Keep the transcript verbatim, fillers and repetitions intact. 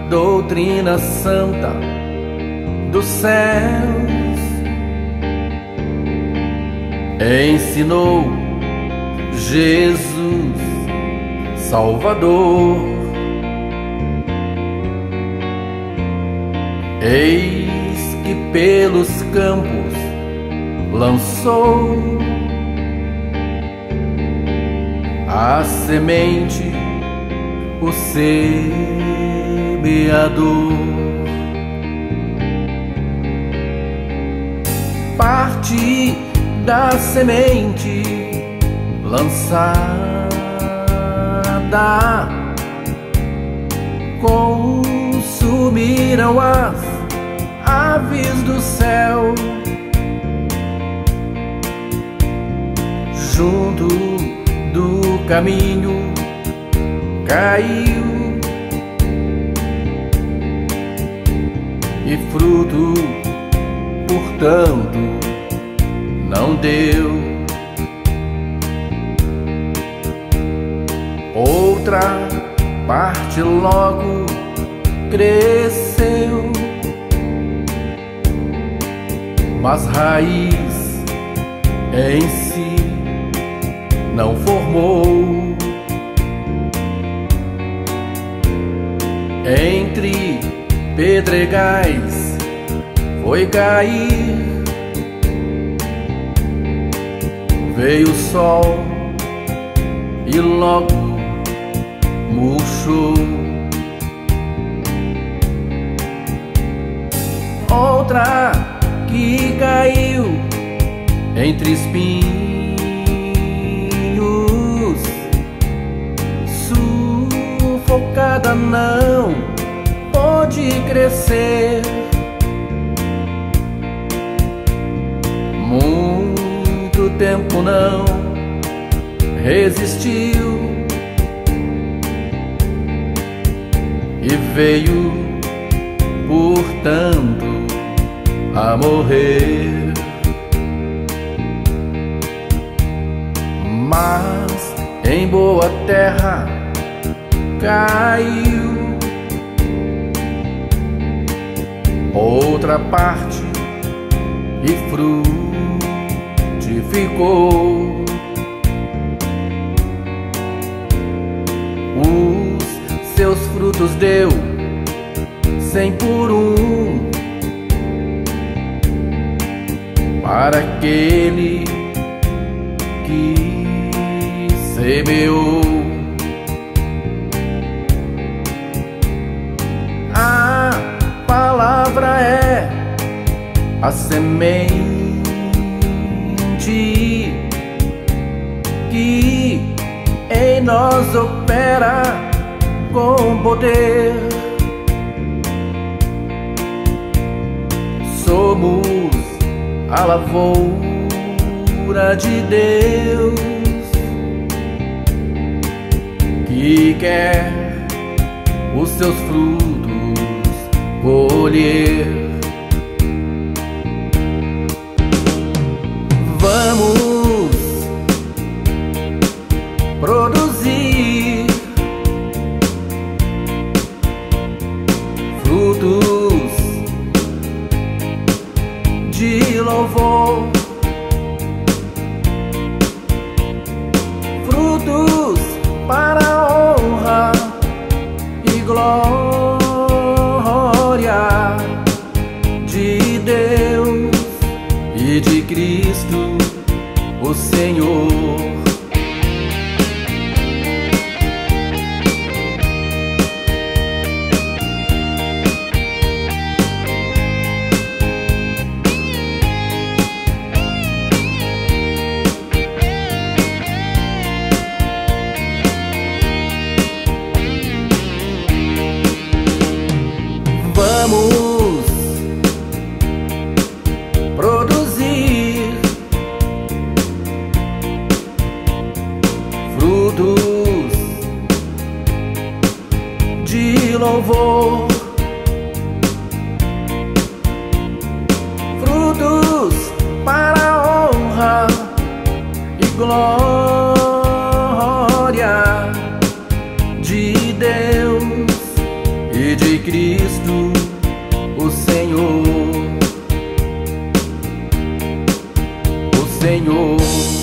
doutrina santa dos céus. Ensinou Jesus Salvador. Eis que pelos campos lançou a semente, o semeador. Parte da semente lançada consumiram as aves do céu. Junto do caminho caiu e fruto, portanto, não deu. Outra parte logo cresceu, mas raiz em si não formou. Entre pedregais foi cair, veio o sol e logo murchou. Outra que caiu entre espinhos, sufocada não pôde crescer. Muito tempo não resistiu e veio, portanto, a morrer. Mas em boa terra caiu outra parte e frutificou. Os seus frutos deu cem por um para aquele que semeou. A palavra é a semente que em nós opera com poder. Somos a lavoura de Deus que quer os seus frutos colher. Vamos produzir frutos de louvor, frutos para a honra e glória de Deus e de Cristo, o Senhor. Vamos produzir frutos de louvor, frutos para a honra e glória de Deus e de Cristo, o Senhor, o Senhor.